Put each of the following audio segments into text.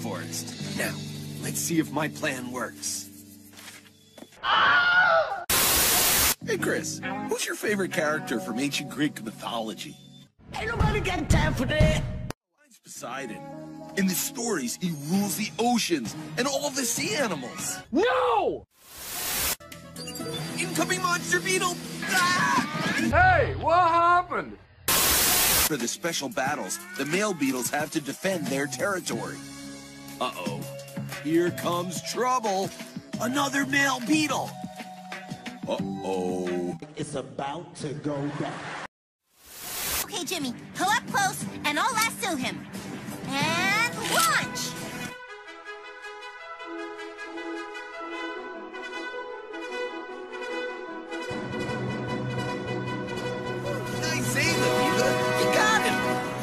rainforest. Now, let's see if my plan works. Hey, Chris, who's your favorite character from ancient Greek mythology? Ain't nobody got time for that. Mine's Poseidon. In the stories, he rules the oceans and all the sea animals. No! Incoming monster beetle! Ah! Hey, what happened? For the special battles, the male beetles have to defend their territory. Uh-oh. Here comes trouble. Another male beetle. Uh-oh. It's about to go down. Okay, Jimmy, pull up close, and I'll lasso him. And launch! Nice aim, Amoeba. You got him.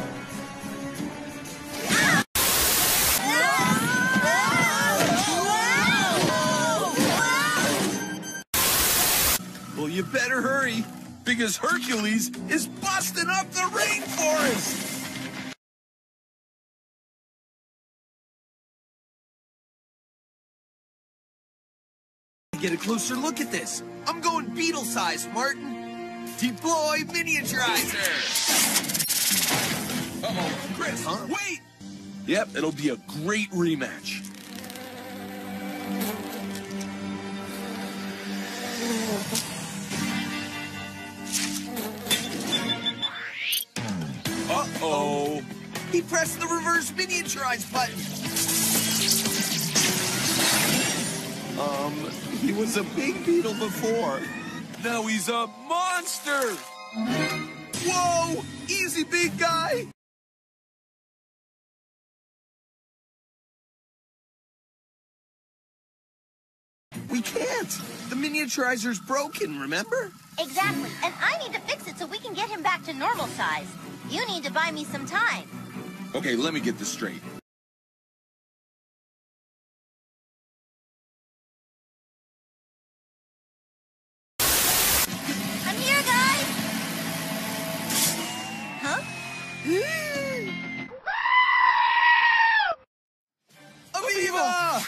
Well, you better hurry, because Hercules is busting up the rainforest! Get a closer look at this. I'm going beetle-sized, Martin. Deploy miniaturizer! Uh-oh, Chris, huh? Wait! Yep, it'll be a great rematch. Uh-oh. He pressed the reverse miniaturize button. He was a big beetle before. Now he's a monster! Whoa! Easy, big guy! We can't! The miniaturizer's broken, remember? Exactly, and I need to fix it so we can get him back to normal size. You need to buy me some time. Okay, let me get this straight. I'm here, guys! Huh? Amoeba!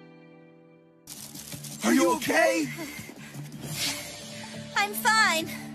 Are you okay? I'm fine.